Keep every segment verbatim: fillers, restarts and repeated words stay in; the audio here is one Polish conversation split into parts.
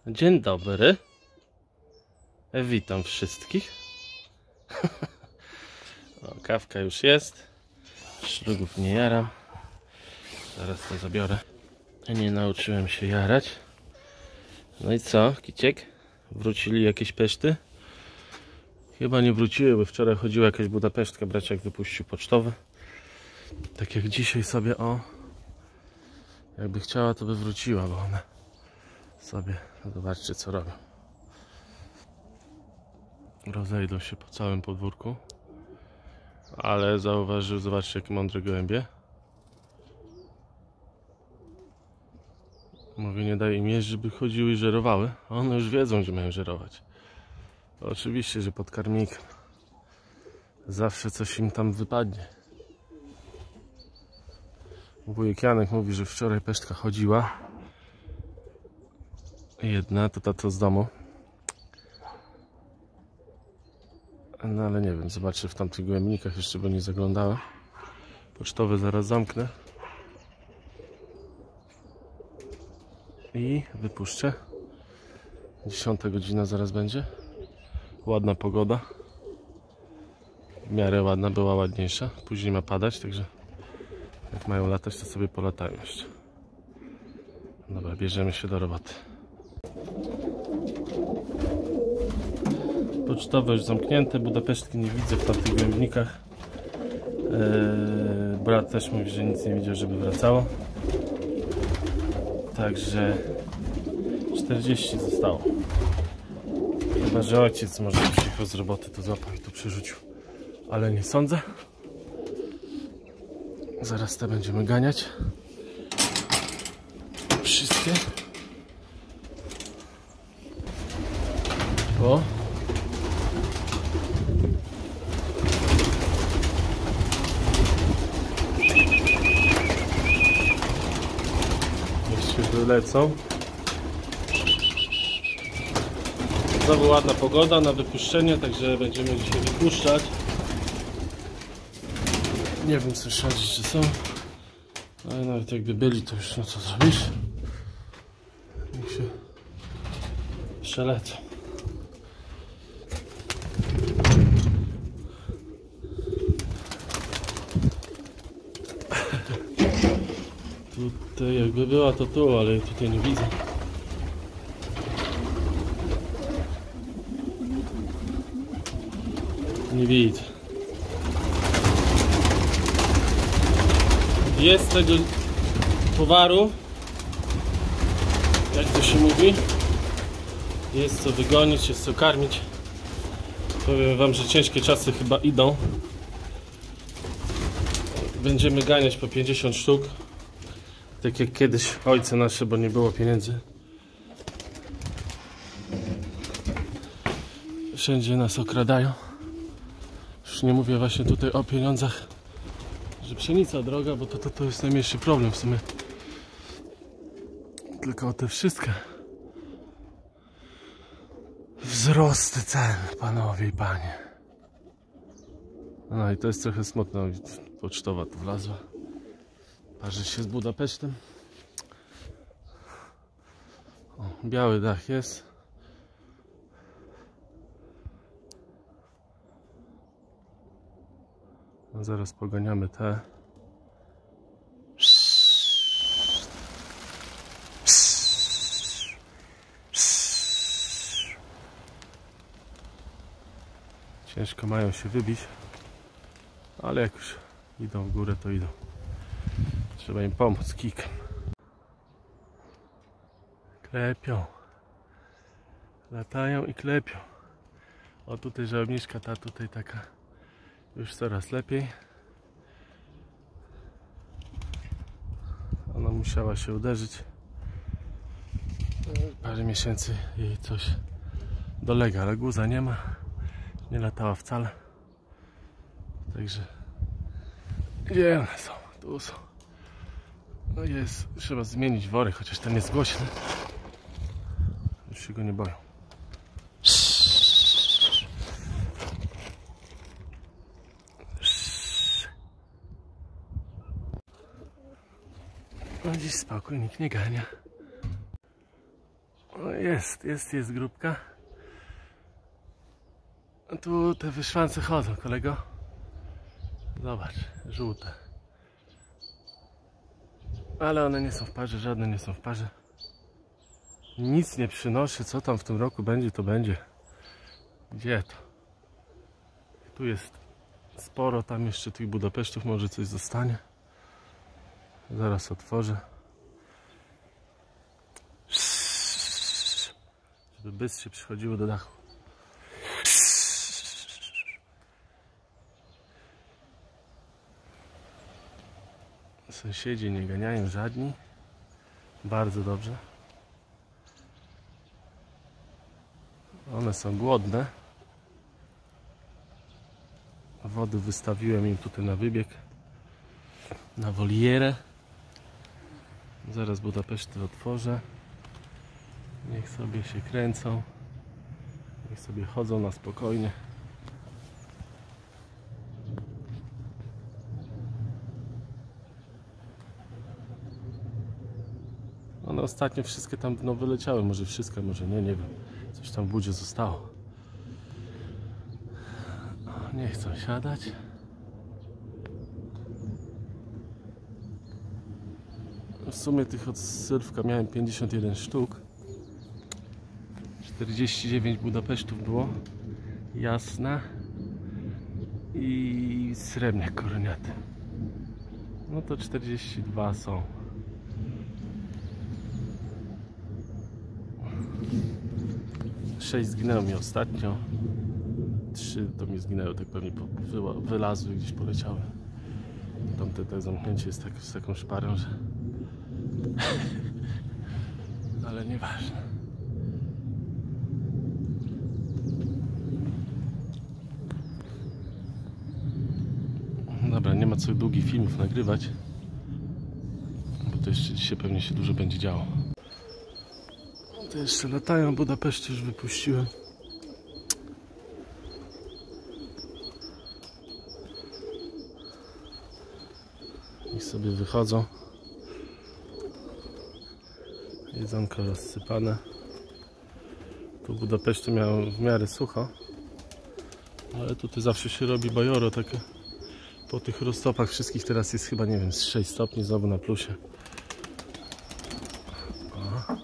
Dzień dobry. Witam wszystkich. O, kawka już jest. Szlugów nie jaram. Zaraz to zabiorę. Nie nauczyłem się jarać. No i co, Kiciek? Wrócili jakieś peszty? Chyba nie wróciły, bo wczoraj chodziła jakaś Budapesztka, braciak wypuścił pocztowy. Tak jak dzisiaj sobie, o, jakby chciała, to by wróciła, bo one sobie, zobaczcie co robią. Rozejdą się po całym podwórku. Ale zauważył, zobaczcie jakie mądre gołębie. Mówię, nie daj im jeść, żeby chodziły i żerowały. One już wiedzą, gdzie mają żerować. Oczywiście, że pod karmnikiem. Zawsze coś im tam wypadnie. Wujek Janek mówi, że wczoraj pesztka chodziła. Jedna, to tato z domu. No ale nie wiem, zobaczę w tamtych gołębnikach jeszcze, bo nie zaglądałem. Pocztowy zaraz zamknę. I wypuszczę. Dziesiąta godzina zaraz będzie. Ładna pogoda. W miarę ładna, była ładniejsza. Później ma padać, także jak mają latać, to sobie polatają jeszcze. Dobra, bierzemy się do roboty. Pocztowe już zamknięte, Budapesztki nie widzę w tamtych gołębnikach. Eee, brat też mówi, że nic nie widział, żeby wracało. Także czterdzieści zostało. Chyba że ojciec może przyjechał z roboty, to złapał i tu przerzucił. Ale nie sądzę. Zaraz te będziemy ganiać. Wszystkie. O. Niech się wylecą. Znowu ładna pogoda na wypuszczenie, także będziemy dzisiaj wypuszczać. Nie wiem, co sądzić, czy są. Ale nawet jakby byli, to już no co zrobisz? Niech się przelecą. Tutaj jakby była, to tu, ale tutaj nie widzę. Nie widzę. Jest tego towaru, jak to się mówi. Jest co wygonić, jest co karmić. Powiem wam, że ciężkie czasy chyba idą. Będziemy ganiać po pięćdziesiąt sztuk. Tak jak kiedyś ojce nasze, bo nie było pieniędzy. Wszędzie nas okradają. Już nie mówię właśnie tutaj o pieniądzach, że pszenica droga, bo to, to, to jest najmniejszy problem w sumie. Tylko o te wszystkie wzrosty cen, panowie i panie. No i to jest trochę smutno. Pocztowa tu wlazła. Parzy się z Budapesztem. O, biały dach jest. No zaraz poganiamy te. Ciężko mają się wybić, ale jak już idą w górę, to idą. Trzeba im pomóc kikiem. Klepią. Latają i klepią. O, tutaj żałobniczka, ta tutaj taka już coraz lepiej. Ona musiała się uderzyć. Parę miesięcy jej coś dolega, ale guza nie ma. Nie latała wcale. Także gdzie one są? Tu są. No jest, trzeba zmienić worek, chociaż ten jest głośny. Już się go nie boją. No dziś spokój, nikt nie gania. O, jest, jest, jest grupka. Tu te wyszłance chodzą, kolego. Zobacz, żółte. Ale one nie są w parze, żadne nie są w parze. Nic nie przynoszę, co tam w tym roku będzie, to będzie. Gdzie to? Tu jest sporo, tam jeszcze tych Budapesztów, może coś zostanie. Zaraz otworzę. Żeby bys się przychodziło do dachu. Sąsiedzi nie ganiają żadni. Bardzo dobrze. One są głodne. Wody wystawiłem im tutaj na wybieg. Na wolierę. Zaraz Budapeszty otworzę. Niech sobie się kręcą. Niech sobie chodzą na spokojnie. One ostatnio wszystkie tam no, wyleciały. Może wszystkie, może nie, nie wiem. Coś tam w budzie zostało. Nie chcą siadać. W sumie tych od Sylwka miałem pięćdziesiąt jeden sztuk. czterdzieści dziewięć Budapesztów było. Jasna. I srebrniak koroniaty. No to czterdzieści dwa są. sześć zginęło mi ostatnio. trzy to mi zginęły, tak pewnie wylazły, gdzieś poleciały. Tamte te zamknięcie jest tak, z taką szparą, że... Ale nieważne. Dobra, nie ma co długich filmów nagrywać, bo to jeszcze dzisiaj pewnie się dużo będzie działo. To jeszcze latają, Budapeszty już wypuściłem. I sobie wychodzą. Jedzonko rozsypane. Tu Budapeszty miał w miarę sucho, ale tutaj zawsze się robi bajoro takie. Po tych roztopach wszystkich teraz jest chyba, nie wiem, z sześć stopni znowu na plusie. O.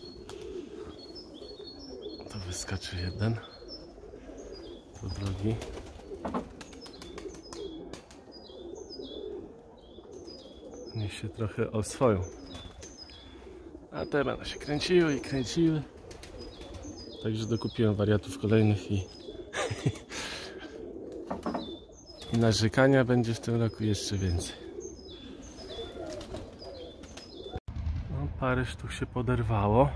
To wyskaczy jeden. To drugi. Niech się trochę oswoją. A te będą się kręciły i kręciły. Także dokupiłem wariatów kolejnych i, i narzekania będzie w tym roku jeszcze więcej. No, parę sztuk się poderwało.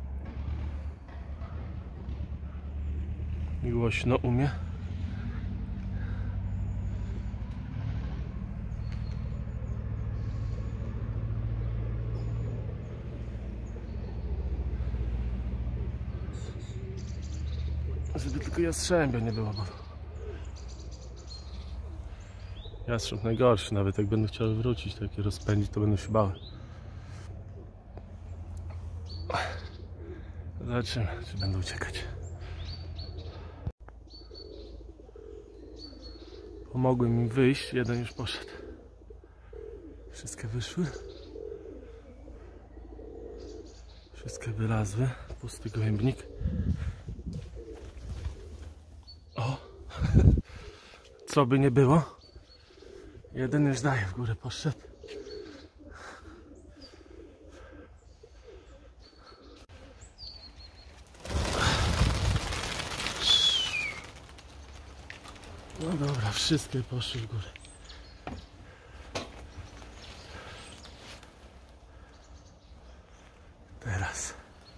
I głośno umie. Żeby tylko jastrzębia nie było, bo jastrząb najgorszy, nawet jak będą chciały wrócić, takie rozpędzić, to będą się bały. Zobaczymy, czy będą uciekać. Pomogłem im wyjść, jeden już poszedł. Wszystkie wyszły. Wszystkie wylazły. Pusty gołębnik. O! Co by nie było? Jeden już daje, w górę poszedł. No dobra, wszystkie poszły w górę. Teraz.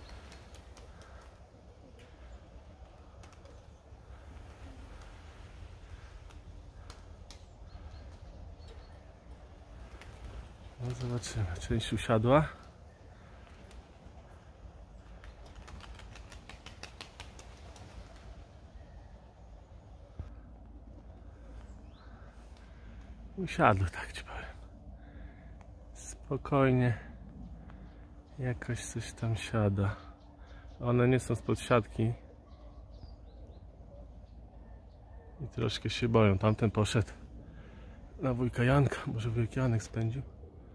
No zobaczymy, część usiadła. Usiadły, tak ci powiem. Spokojnie. Jakoś coś tam siada. One nie są spod siatki. I troszkę się boją. Tamten poszedł na wujka Janka. Może wujek Janek spędził.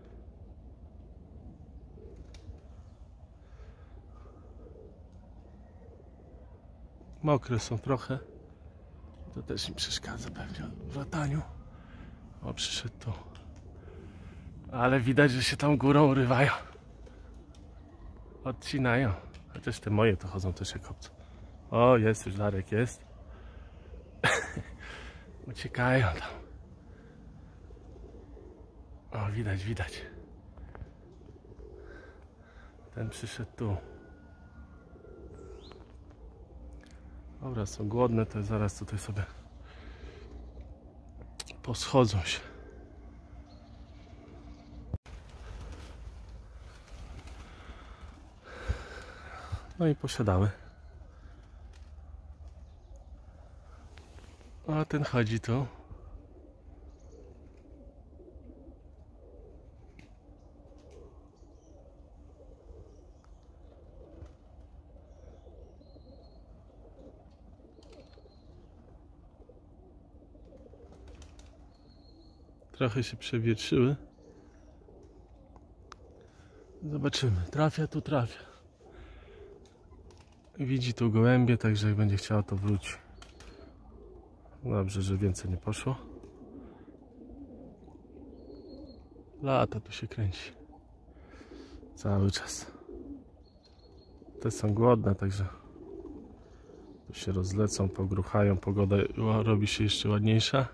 Mokre są trochę. To też im przeszkadza pewnie w lataniu. O, przyszedł tu. Ale widać, że się tam górą urywają. Odcinają. Chociaż te moje to chodzą też jak obco. O, jest już Darek, jest. Uciekają tam. O, widać, widać. Ten przyszedł tu. Dobra, są głodne, to zaraz tutaj sobie poschodzą się. No i posiadały. A ten chodzi tu. Trochę się przewietrzyły. Zobaczymy. Trafia tu, trafia. Widzi tu gołębie, także jak będzie chciała, to wróci. Dobrze, że więcej nie poszło. Lata tu się kręci. Cały czas. Te są głodne, także tu się rozlecą, pogruchają. Pogoda robi się jeszcze ładniejsza.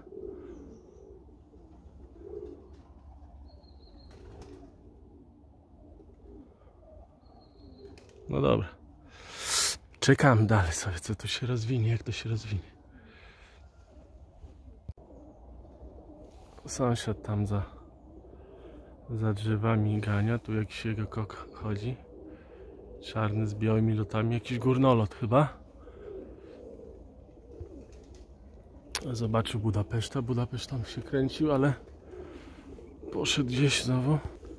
No dobra. Czekam dalej sobie, co tu się rozwinie, jak to się rozwinie. Sąsiad tam za, za drzewami gania. Tu jakiś jego kok chodzi. Czarny z białymi lotami. Jakiś górnolot chyba. Zobaczył Budapeszta. Budapeszt tam się kręcił, ale poszedł gdzieś znowu.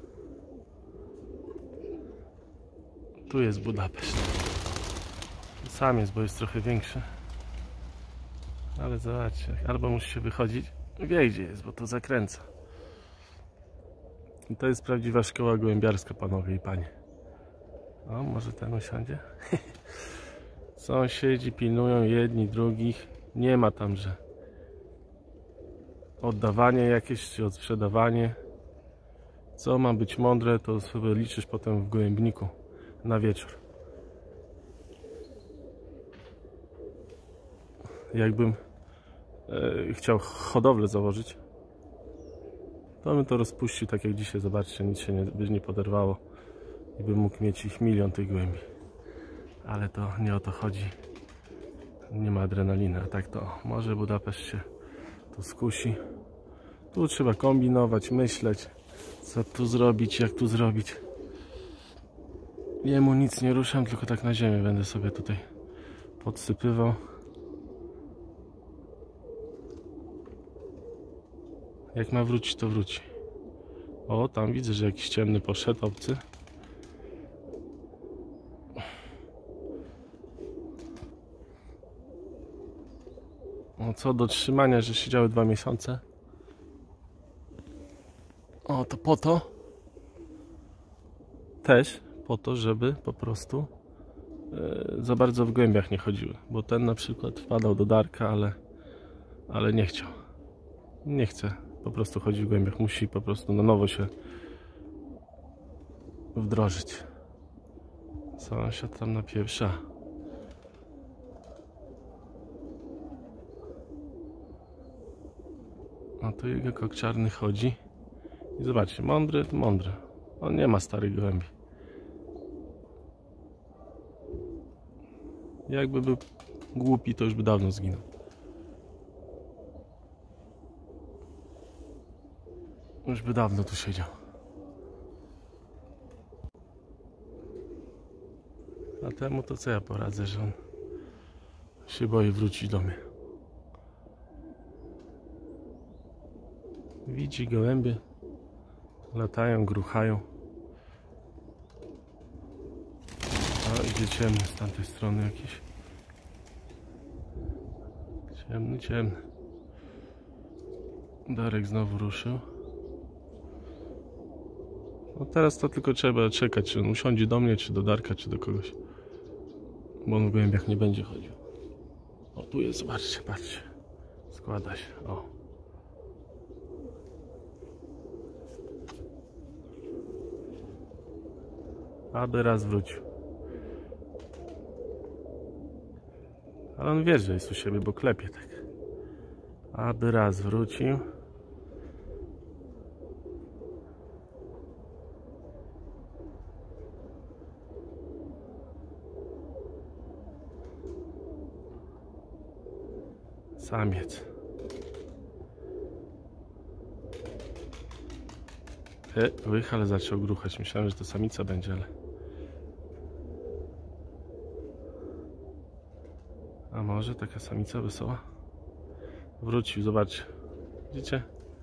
Tu jest Budapeszt. Sam jest, bo jest trochę większy. Ale zobaczcie, albo musi się wychodzić. Wie, gdzie jest, bo to zakręca. I to jest prawdziwa szkoła gołębiarska, panowie i panie. O, może ten usiądzie? Sąsiedzi pilnują jedni drugich. Nie ma tam, że oddawanie jakieś czy odsprzedawanie. Co ma być mądre, to sobie liczysz potem w gołębniku na wieczór. Jakbym e, chciał hodowlę założyć, to bym to rozpuścił tak jak dzisiaj. Zobaczcie, nic się nie, by nie poderwało i bym mógł mieć ich milion tych gołębi. Ale to nie o to chodzi. Nie ma adrenaliny, a tak to może Budapeszt się tu skusi. Tu trzeba kombinować, myśleć, co tu zrobić, jak tu zrobić. Jemu nic nie ruszam, tylko tak na ziemię będę sobie tutaj podsypywał. Jak ma wrócić, to wróci. O, tam widzę, że jakiś ciemny poszedł, obcy. O, co do trzymania, że siedziały dwa miesiące. O, to po to. Też po to, żeby po prostu e, za bardzo w głębiach nie chodziły. Bo ten na przykład wpadał do Darka, ale, ale nie chciał. Nie chce po prostu chodzić w głębiach. Musi po prostu na nowo się wdrożyć. Sąsiad tam napieprza. A tu jego kok czarny chodzi. I zobaczcie, mądry, mądry. On nie ma starych gołębi. Jakby był głupi, to już by dawno zginął. Już by dawno tu siedział. A temu to co ja poradzę, że on się boi wrócić do mnie. Widzi gołębie. Latają, gruchają. A idzie ciemny z tamtej strony jakiś. Ciemny, ciemny. Darek znowu ruszył. No teraz to tylko trzeba czekać, czy on usiądzie do mnie, czy do Darka, czy do kogoś. Bo on w gołębiach nie będzie chodził. O, tu jest, zobaczcie, patrzcie. Składa się, o. Aby raz wrócił. Ale on wie, że jest u siebie, bo klepie tak. Aby raz wrócił. Samiec. E, wych, ale zaczął gruchać. Myślałem, że to samica będzie, ale... A może taka samica wesoła? Wrócił, zobaczcie. Widzicie?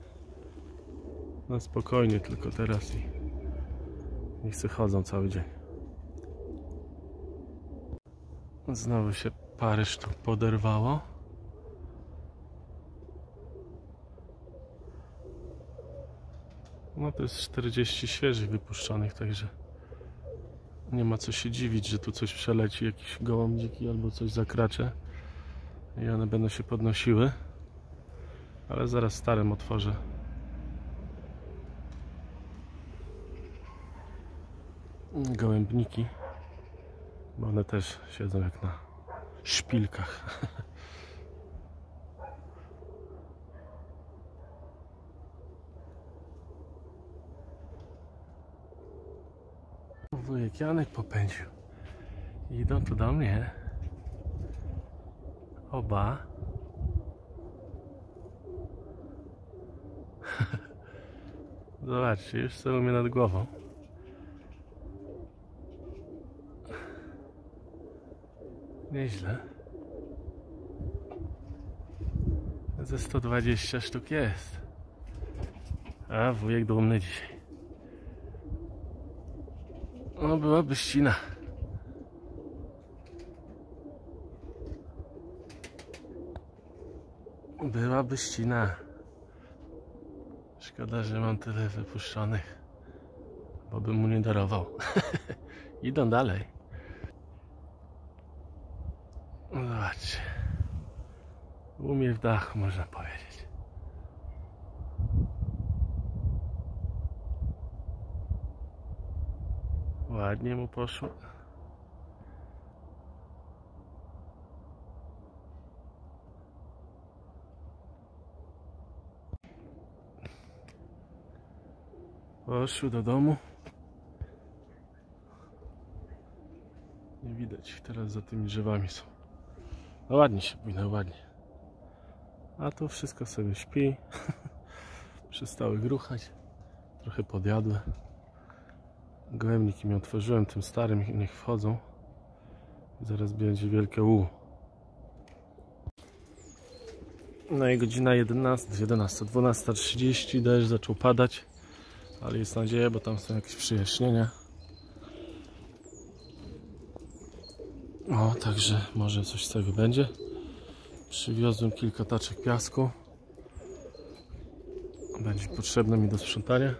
No spokojnie tylko teraz i... Niech se chodzą cały dzień. Znowu się parę sztuk poderwało. No to jest czterdzieści świeżych wypuszczonych, także nie ma co się dziwić, że tu coś przeleci, jakiś gołąbdziki albo coś zakracze i one będą się podnosiły, ale zaraz starym otworzę. Gołębniki, bo one też siedzą jak na szpilkach. Wujek Janek popędził. Idą tu do mnie. Oba. Zobaczcie, już są u mnie nad głową. Nieźle. Ze sto dwadzieścia sztuk jest. A wujek dumny dzisiaj. No byłaby ścina. Byłaby ścina. Szkoda, że mam tyle wypuszczonych, bo bym mu nie darował. Idą dalej. No zobaczcie. Umie w dachu, można powiedzieć. Ładnie mu poszło. Poszły do domu. Nie widać ich teraz, za tymi drzewami są. No ładnie się pójdą, ładnie. A tu wszystko sobie śpi. Przestały gruchać. Trochę podjadły. Gołębniki mi otworzyłem tym starym, niech wchodzą. Zaraz będzie wielkie U. No i godzina jedenasta, jedenasta, dwunasta trzydzieści, deszcz zaczął padać, ale jest nadzieja, bo tam są jakieś przyjaśnienia. O, także może coś z tego będzie. Przywiozłem kilka taczek piasku. Będzie potrzebne mi do sprzątania.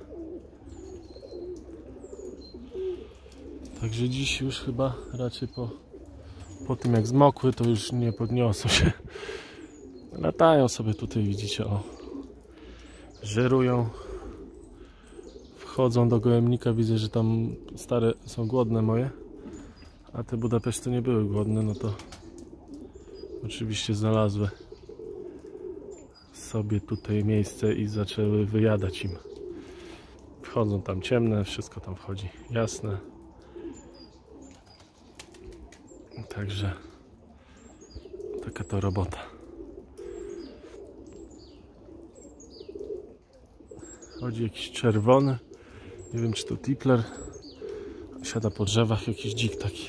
Także dziś już chyba raczej po, po tym jak zmokły, to już nie podniosą się. Latają sobie tutaj, widzicie, o. Żerują. Wchodzą do gołębnika, widzę, że tam stare są głodne moje. A te Budapeszty nie były głodne, no to oczywiście znalazły sobie tutaj miejsce i zaczęły wyjadać im. Wchodzą tam ciemne, wszystko tam wchodzi jasne. Także taka to robota. Chodzi jakiś czerwony, nie wiem czy to tipler. Siada po drzewach, jakiś dzik taki.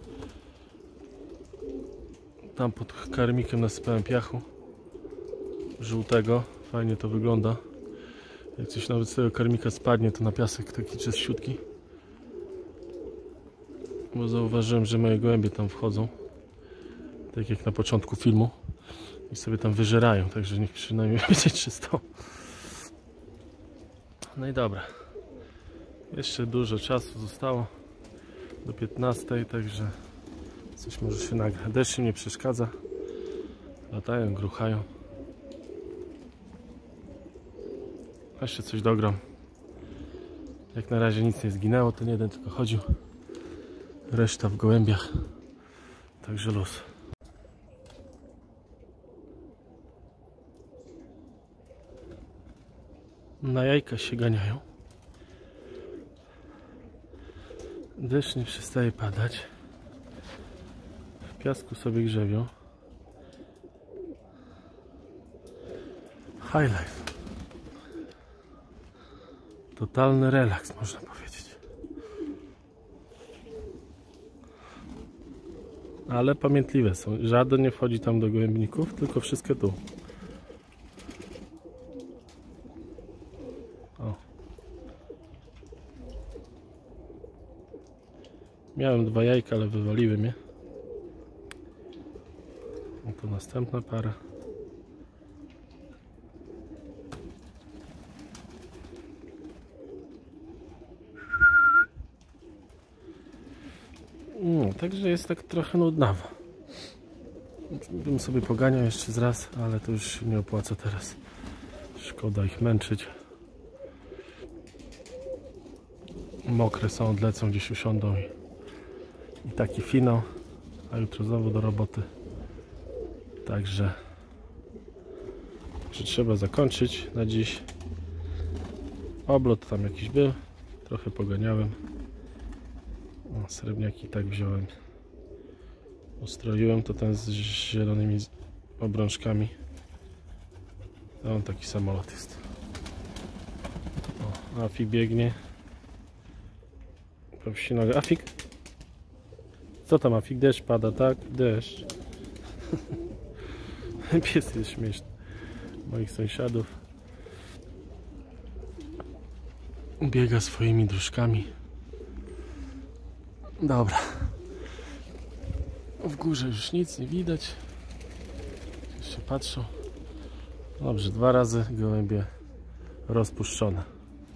Tam pod karmikiem nasypałem piachu żółtego, fajnie to wygląda. Jak coś nawet z tego karmika spadnie, to na piasek taki czyściutki. bo zauważyłem, że moje gołębie tam wchodzą, tak jak na początku filmu, i sobie tam wyżerają, także niech przynajmniej będzie czysto. No i dobra, jeszcze dużo czasu zostało do piętnastej, także coś może się nagra. Deszcz im nie przeszkadza, latają, gruchają. Jeszcze coś dogram. Jak na razie nic nie zginęło, ten jeden tylko chodził, reszta w gołębiach, także luz. Na jajka się ganiają. Deszcz nie przestaje padać. W piasku sobie grzebią. High life. Totalny relaks, można powiedzieć. Ale pamiętliwe są. Żaden nie wchodzi tam do gołębników, tylko wszystkie tu. O. Miałem dwa jajka, ale wywaliły mnie. O, to następna para. No, także jest tak trochę nudnawo. Bym sobie poganiał jeszcze z raz, ale to już się nie opłaca teraz. Szkoda ich męczyć. Mokre są, odlecą, gdzieś usiądą i, i taki finał, a jutro znowu do roboty. Także, że trzeba zakończyć na dziś. Oblot tam jakiś był, trochę poganiałem. O, srebrniaki tak wziąłem. Ustroiłem to ten z zielonymi obrączkami. A on taki samolot jest. O, Afik biegnie. Po wsi nogę. Afik? Co tam, Afik? Deszcz pada, tak? Deszcz. Pies jest śmieszny. Moich sąsiadów. Biega swoimi dróżkami. Dobra. W górze już nic nie widać. Jeszcze patrzą. Dobrze, dwa razy gołębie rozpuszczone.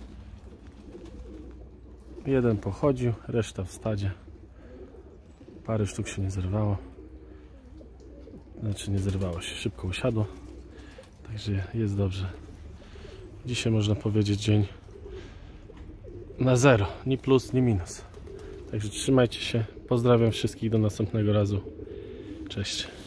Jeden pochodził, reszta w stadzie. Parę sztuk się nie zerwało. Znaczy nie zerwało się, szybko usiadło. Także jest dobrze. Dzisiaj można powiedzieć dzień na zero. Ni plus, ni minus. Także trzymajcie się. Pozdrawiam wszystkich do następnego razu. Cześć.